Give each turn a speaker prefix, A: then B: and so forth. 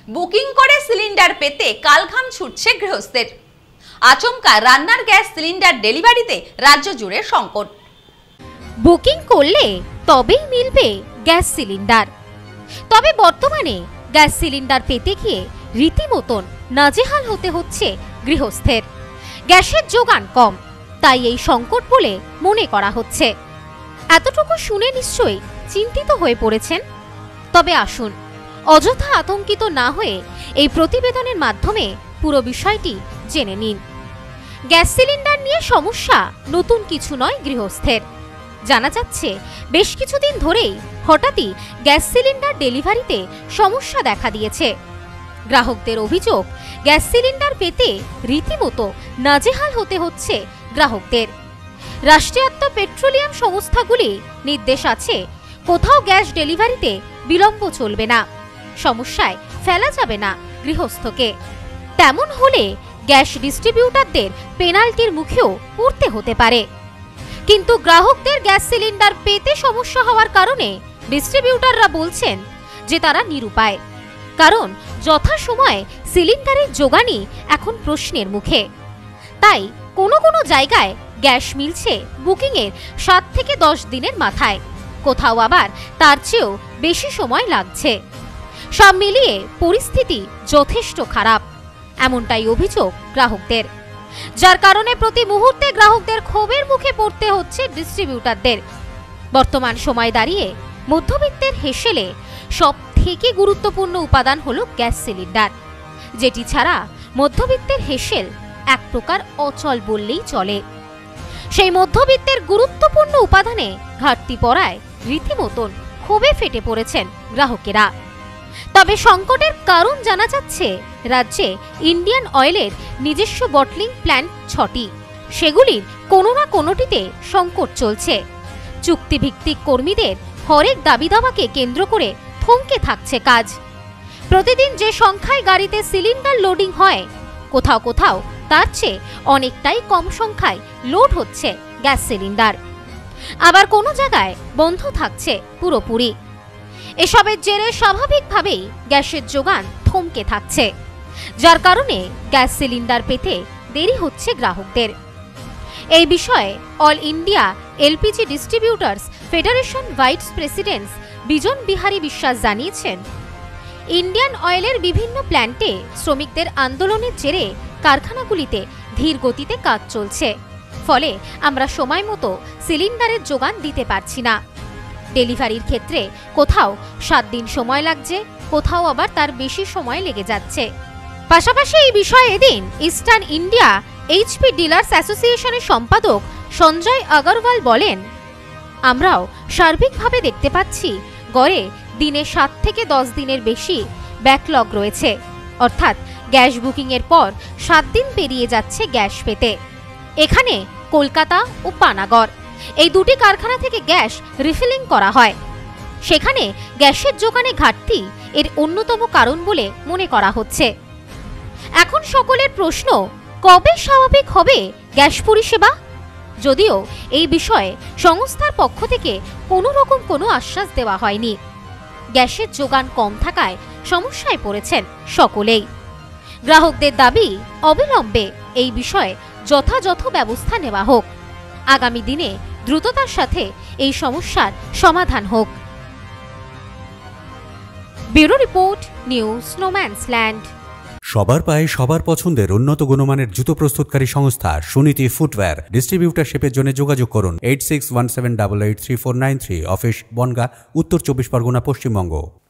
A: Booking করে cylinder পেতে কালঘাম ছুটছে গৃহস্থের। আচমকা রান্নার গ্যাস সিলিন্ডার ডেলিভারিতে রাজ্য জুড়ে সংকট।
B: বুকিং করলে তবেই মিলবে গ্যাস সিলিন্ডার। তবে বর্তমানে গ্যাস সিলিন্ডার পেতে গিয়ে রীতিমতন নাজেহাল হতে হচ্ছে গৃহস্থের। গ্যাসের যোগান কম, তাই এই সংকট বলে মনে করা হচ্ছে। এতটুকু শুনে নিশ্চয়ই চিন্তিত হয়ে পড়েছেন। তবে আসুন, অযথা আতঙ্কিত না হয়ে এই প্রতিবেদনের মাধ্যমে পুরো বিষয়টি জেনে নিন। গ্যাস সিলিন্ডার নিয়ে সমস্যা নতুন কিছু নয় গৃহস্থের। জানা যাচ্ছে বেশ কিছুদিন ধরেই হঠাৎই গ্যাস সিলিন্ডার ডেলিভারিতে সমস্যা দেখা দিয়েছে। গ্রাহকদের অভিযোগ, গ্যাস সিলিন্ডার পেতে রীতিমতো নাজেহাল হতে হচ্ছে গ্রাহকদের। রাষ্ট্রায়ত্ত পেট্রোলিয়াম সংস্থাগুলি নির্দেশ আছে, কোথাও গ্যাস ডেলিভারিতে বিলম্ব চলবে না, সমস্যায় ফেলা যাবে না গৃহস্থকে। তেমন হলে গ্যাস ডিস্ট্রিবিউটারদের পেনাল্টির মুখেও পড়তে হতে পারে। কিন্তু গ্রাহকদের গ্যাস সিলিন্ডার পেতে সমস্যা হওয়ার কারণে ডিস্ট্রিবিউটাররা বলছেন যে তারা নিরুপায়, কারণ যথাসময়ে সিলিন্ডারের যোগানই এখন প্রশ্নের মুখে। তাই কোনো কোনো জায়গায় গ্যাস মিলছে বুকিংয়ের 7 থেকে 10 দিনের মাথায়, কোথাও আবার তার চেয়েও বেশি সময় লাগছে। সব মিলিয়ে পরিস্থিতি যথেষ্ট খারাপ, এমনটাই অভিযোগ গ্রাহকদের, যার কারণে প্রতি মুহূর্তে গ্রাহকদের ক্ষোভের মুখে পড়তে হচ্ছে ডিস্ট্রিবিউটারদের। বর্তমান সময় দাঁড়িয়ে মধ্যবিত্তের হেসেলে সব থেকে গুরুত্বপূর্ণ উপাদান হলো গ্যাস সিলিন্ডার, যেটি ছাড়া মধ্যবিত্তের হেসেল এক প্রকার অচল বললেই চলে। সেই মধ্যবিত্তের গুরুত্বপূর্ণ উপাদানে ঘাটতি পড়ায় রীতিমতন ক্ষোভে ফেটে পড়েছেন গ্রাহকেরা। তবে সংকটের কারণ জানা যাচ্ছে, রাজ্যে ইন্ডিয়ান অয়েলের নিজস্ব বটলিং প্ল্যান্ট 6টি, সেগুলির কোনো না কোনোটিতে সংকট চলছে। চুক্তিভিত্তিক কর্মীদের হরেক দাবি দাওয়াকে কেন্দ্র করে থমকে থাকছে কাজ। প্রতিদিন যে সংখ্যায় গাড়িতে সিলিন্ডার লোডিং হয়, কোথাও কোথাও তার চেয়ে অনেকটাই কম সংখ্যায় লোড হচ্ছে গ্যাস সিলিন্ডার, আবার কোনো জায়গায় বন্ধ থাকছে পুরোপুরি। এসবের জেরে স্বাভাবিকভাবেই গ্যাসের যোগান থমকে থাকছে, যার কারণে গ্যাস সিলিন্ডার পেতে দেরি হচ্ছে গ্রাহকদের। এই বিষয়ে all India LPG distributors federation vice president Bijan Bihari Biswas জানিয়েছেন, ইন্ডিয়ান অয়েলের বিভিন্ন প্ল্যান্টে শ্রমিকদের আন্দোলনের জেরে কারখানাগুলিতে ধীর গতিতে কাজ চলছে, ফলে আমরা সময় মতো সিলিন্ডারের যোগান দিতে পারছি না। ডেলিভারির ক্ষেত্রে কোথাও 7 দিন সময় লাগছে, কোথাও আবার তার বেশি সময় লেগে যাচ্ছে। পাশাপাশি এই বিষয়ে এদিন ইস্টার্ন ইন্ডিয়া এইচপি ডিলার্স অ্যাসোসিয়েশনের সম্পাদক সঞ্জয় আগরওয়াল বলেন, আমরাও সার্বিকভাবে দেখতে পাচ্ছি গড়ে দিনে 7 থেকে 10 দিনের বেশি ব্যাকলগ রয়েছে, অর্থাৎ গ্যাস বুকিংয়ের পর 7 দিন পেরিয়ে যাচ্ছে গ্যাস পেতে। এখানে কলকাতা ও পানাগড় এই দুটি কারখানা থেকে গ্যাস রিফিলিং করা হয়, সেখানে গ্যাসের যোগানে ঘাটতি এর অন্যতম কারণ বলে মনে করা হচ্ছে। এখন সকলের প্রশ্ন, কবে স্বাভাবিক হবে গ্যাস পরিষেবা? যদিও এই বিষয়ে সংস্থার পক্ষ থেকে কোনো রকম কোনো আশ্বাস দেওয়া হয়নি। গ্যাসের যোগান কম থাকায় সমস্যায় পড়েছেন সকলেই। গ্রাহকদের দাবি, অবিলম্বে এই বিষয়ে যথাযথ ব্যবস্থা নেওয়া হোক, আগামী দিনে দ্রুততার সাথে এই সমস্যার সমাধান হোক। Bureau report, news No Man's Land.
C: সবার পায়ে সবার পছন্দের উন্নত গুণমানের জুতো প্রস্তুতকারী সংস্থা সুনীতি ফুটওয়্যার। ডিস্ট্রিবিউটারশিপের জন্য যোগাযোগ করুন 8617883493, অফিস বনগাঁ, উত্তর 24 পরগনা, পশ্চিমবঙ্গ।